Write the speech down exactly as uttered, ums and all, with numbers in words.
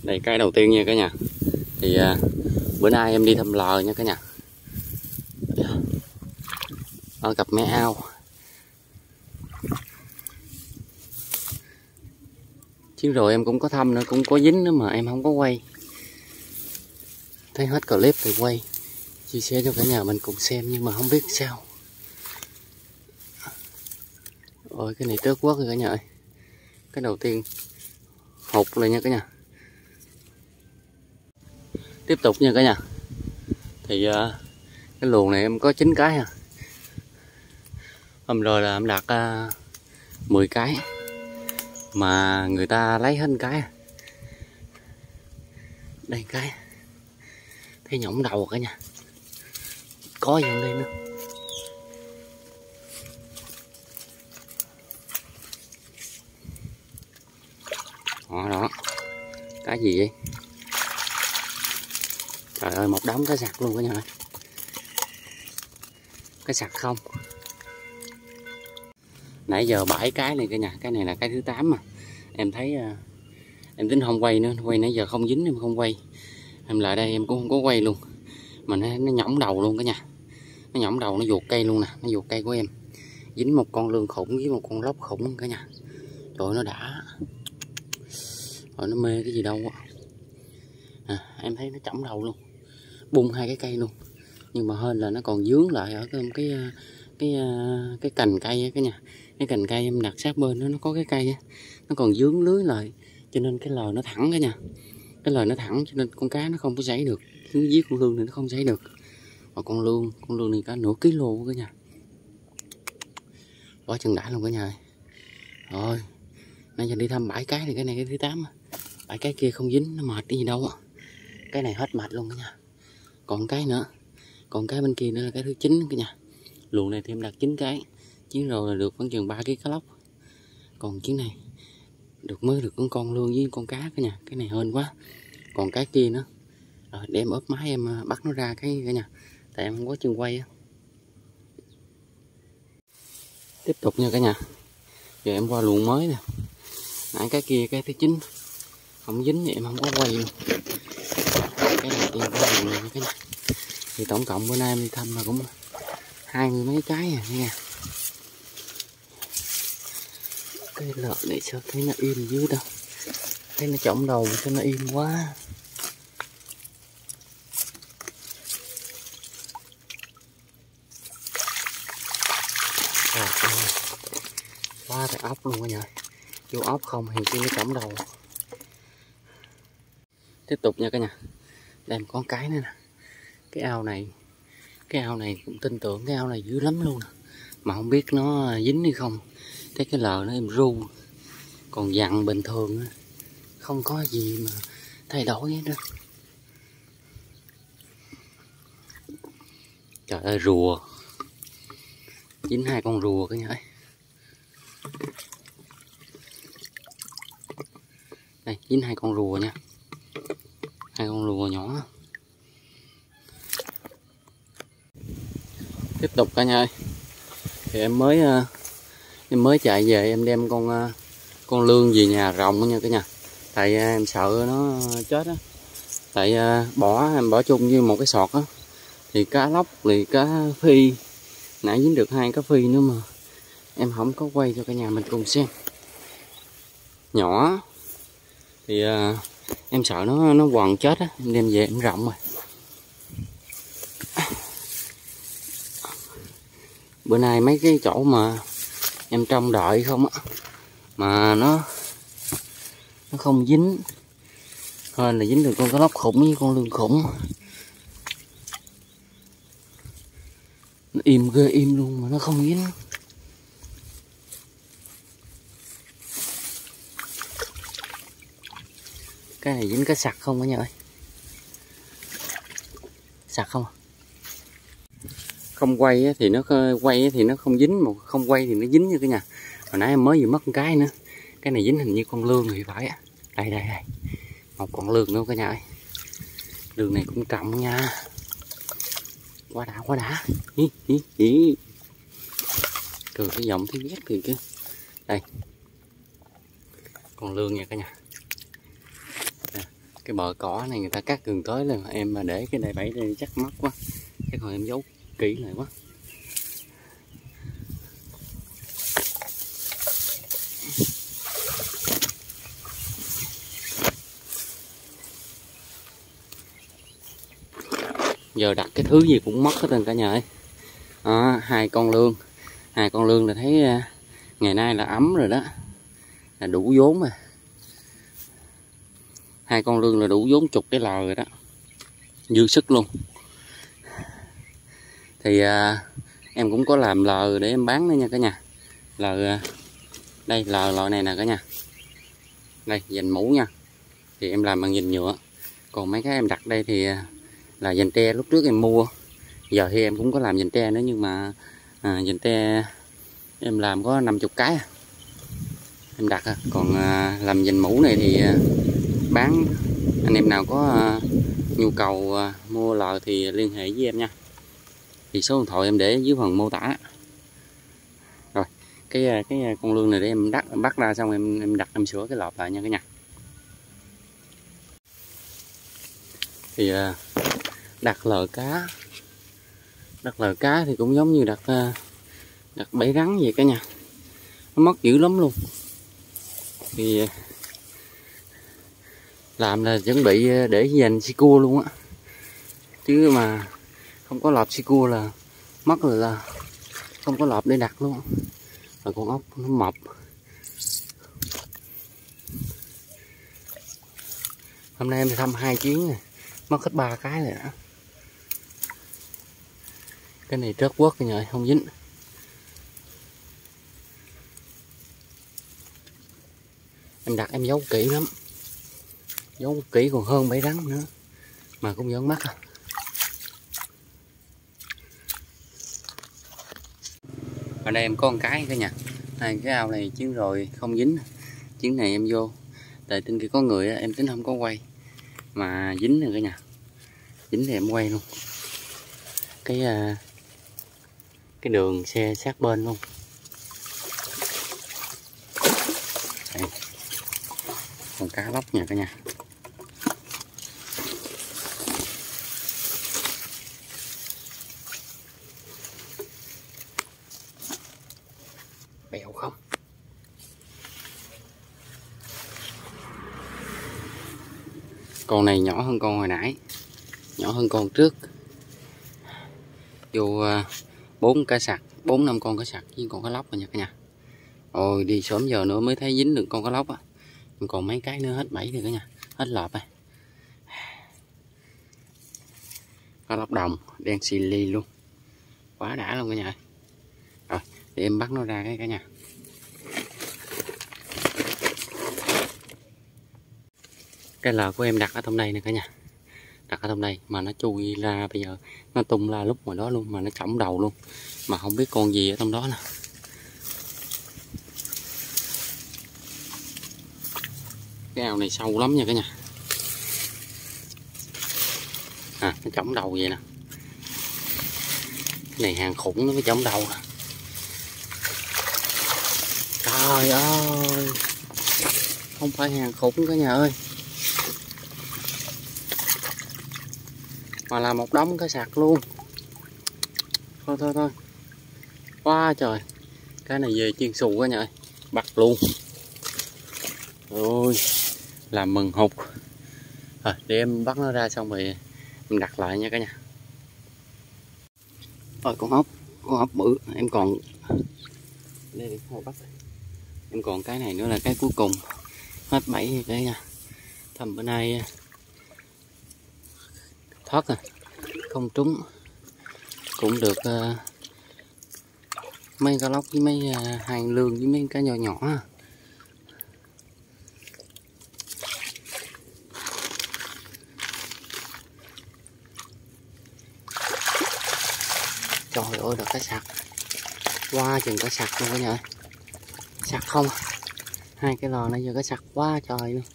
Đây cái đầu tiên nha cả nhà. Thì à, bữa nay em đi thăm lờ nha cả nhà. Ở cặp mé ao. Chứ rồi em cũng có thăm nữa, cũng có dính nữa mà em không có quay. Thấy hết clip thì quay, chia sẻ cho cả nhà mình cùng xem, nhưng mà không biết sao. Ôi cái này trớt quất rồi cả nhà ơi. Cái đầu tiên hụt rồi nha cả nhà. Tiếp tục nha cả nhà. Thì uh, cái luồng này em có chín cái à. Hôm rồi là em đặt uh, mười cái mà người ta lấy hết một cái. Đây cái thấy nhõng đầu cả nhà, có gì không đây nữa. Đó, đó cái gì vậy? Trời ơi, một đống cá sặc luôn cả nhà ơi. Cá sặc không. Nãy giờ bảy cái này cả nhà, cái này là cái thứ tám mà. Em thấy uh, em tính không quay nữa, quay nãy giờ không dính em không quay. Em lại đây em cũng không có quay luôn. Mà nó, nó nhõng đầu luôn cả nhà. Nó nhõng đầu, nó vuột cây luôn nè, nó vuột cây của em. Dính một con lươn khủng với một con lóc khủng cả nhà. Trời ơi, nó đã. Rồi nó mê cái gì đâu á. À, em thấy nó chỏng đầu luôn. Bung hai cái cây luôn. Nhưng mà hên là nó còn dướng lại ở cái cái cái cái, cái cành cây á cả nhà. Cái cành cây em đặt sát bên đó, nó có cái cây á, nó còn dướng lưới lại, cho nên cái lờ nó thẳng cả nhà. Cái lờ nó thẳng cho nên con cá nó không có giãy được. Nó giết con lươn này nó không giãy được. Và con lươn, con lươn này cả nửa ký lô cả nhà. Quá chừng đã luôn cả nhà ơi. Rồi, nãy giờ đi thăm bảy cái thì cái này cái thứ tám. Bảy cái kia không dính, nó mệt cái gì đâu á. Cái này hết mệt luôn cả nhà. Còn cái nữa, còn cái bên kia nữa là cái thứ chín cả nhà. Luồng này thì em đặt chín cái. Chuyến rồi là được khoảng chừng ba ký cá lóc. Còn chuyến này được mới được con con lươn với con cá cả nhà. Cái này hên quá. Còn cái kia nữa. Rồi để em ốp máy em bắt nó ra cái cả nhà. Tại em không có chân quay á. Tiếp tục nha cả nhà. Giờ em qua luồng mới nè. Nãy cái kia cái thứ chín không dính thì em không có quay luôn. Cái đầu tiên qua luồng này cả nhà. Thì tổng cộng bữa nay em đi thăm là cũng hai mươi mấy cái à nha. Cái lợn này sao thấy nó im dưới đâu. Thấy nó chỏng đầu sao nó im quá. Trời ơi, quá trời ốc luôn cả nhà. Vô ốc không thì kia nó chỏng đầu. Tiếp tục nha cả nhà. Đây có cái nữa nè. Cái ao này, cái ao này cũng tin tưởng cái ao này dữ lắm luôn nè. Mà không biết nó dính hay không. Thấy cái lờ nó em ru. Còn dặn bình thường không có gì mà thay đổi hết đó. Trời ơi, rùa. Dính hai con rùa cả nhà ơi. Đây, dính hai con rùa nha. Hai con rùa nhỏ. Tiếp tục cả nhà ơi. Thì em mới em mới chạy về em đem con con lươn về nhà rộng nha cả nhà. Tại em sợ nó chết á. Tại bỏ em bỏ chung với một cái sọt á. Thì cá lóc thì cá phi. Nãy dính được hai cá phi nữa mà em không có quay cho cả nhà mình cùng xem. Nhỏ thì uh, em sợ nó nó quằn chết á, em đem về em rộng rồi. Bữa nay mấy cái chỗ mà em trông đợi không á mà nó nó không dính. Hên là dính được con cá lóc khủng với con lươn khủng. Nó im ghê im luôn mà nó không dính. Cái này dính cái sặc không cả nhà ơi. Sặc không à? Không quay thì nó quay thì nó không dính, mà không quay thì nó dính như cả nhà. Hồi nãy em mới vừa mất một cái nữa. Cái này dính hình như con lươn thì phải á. Đây đây đây. Một con lươn nữa cả nhà ơi. Lươn này cũng trọng nha. Quá đã quá đã. Hi, hi, hi. Từ cái giọng thấy ghét kìa chứ. Đây. Con lươn nha cả nhà. Cái bờ cỏ này người ta cắt gần tới lên, em mà để cái đài bẫy đây chắc mất quá, chắc hồi em giấu kỹ lại quá. Giờ đặt cái thứ gì cũng mất hết trơn cả nhà ơi. À, hai con lương, hai con lương là thấy ngày nay là ấm rồi đó, là đủ vốn rồi. Hai con lương là đủ vốn chục cái lò rồi đó, dư sức luôn. Thì à, em cũng có làm lờ để em bán nữa nha cả nhà. Lờ đây, lờ loại này nè cả nhà, đây dành mũ nha, thì em làm bằng dành nhựa. Còn mấy cái em đặt đây thì là dành tre, lúc trước em mua, giờ thì em cũng có làm dành tre nữa, nhưng mà à, dành tre em làm có năm mươi cái em đặt. Còn à, làm dành mũ này thì à, bán, anh em nào có à, nhu cầu à, mua lờ thì liên hệ với em nha. Thì số điện thoại em để dưới phần mô tả. Rồi cái cái con lương này để em đắt bắt ra xong em em đặt em sửa cái lọp lại nha cả nhà. Thì à, đặt lờ cá, đặt lờ cá thì cũng giống như đặt đặt bẫy rắn vậy cả nhà, nó mất dữ lắm luôn. Thì làm là chuẩn bị để dành xi cua luôn á, chứ mà không có lọp xi cua là mất rồi, là không có lọp để đặt luôn. Rồi con ốc nó mập, hôm nay em thăm hai chuyến này mất hết ba cái rồi đó. Cái này trớt quất cả nhà, không dính. Em đặt em giấu kỹ lắm, giấu kỹ còn hơn bẫy rắn nữa mà cũng vẫn mắc à. Ở đây em có một cái cả nhà, hai cái ao này chuyến rồi không dính, chuyến này em vô tại trên kia có người em tính không có quay mà dính rồi cả nhà, dính thì em quay luôn. Cái cái đường xe sát bên luôn. Đây, con cá lóc nha cả nhà. Bèo không? Con này nhỏ hơn con hồi nãy, nhỏ hơn con trước. Vô bốn cá sặc, bốn năm con cá sặc với con cá lóc rồi nha cả nhà. Ôi đi sớm giờ nữa mới thấy dính được con cá lóc á. Còn mấy cái nữa hết bẫy rồi cả nhà, hết lọp rồi. Cá lóc đồng đen xì ly luôn, quá đã luôn cả nhà. Rồi để em bắt nó ra cái cả nhà. Cái lờ của em đặt ở trong đây nè cả nhà, đặt ở trong đây mà nó chui ra, bây giờ nó tung ra lúc ngoài đó luôn, mà nó chỏng đầu luôn, mà không biết con gì ở trong đó nè. Cái ao này sâu lắm nha cả nhà. À, nó chỏng đầu vậy nè. Cái này hàng khủng nó mới chỏng đầu nè. Trời ơi, không phải hàng khủng cả nhà ơi, mà là một đống cá sặc luôn. Thôi thôi thôi, quá trời. Cái này về chiên xù cả nhà ơi, bắt luôn. Ôi, làm mừng hụt. Rồi để em bắt nó ra xong rồi em đặt lại nha cả nhà. Rồi con ốc, con ốc bự em còn đây để thôi bắt. Em còn cái này nữa là cái cuối cùng, hết bẫy cả nhà. Thầm bữa nay thoát à, không trúng, cũng được uh, mấy cá lóc với mấy uh, hàng lương với mấy cá nhỏ nhỏ. Trời ơi được cá sặc, qua chừng cá sặc luôn cả nhà ơi, sặc không, hai cái lò này giờ cá sặc quá trời luôn.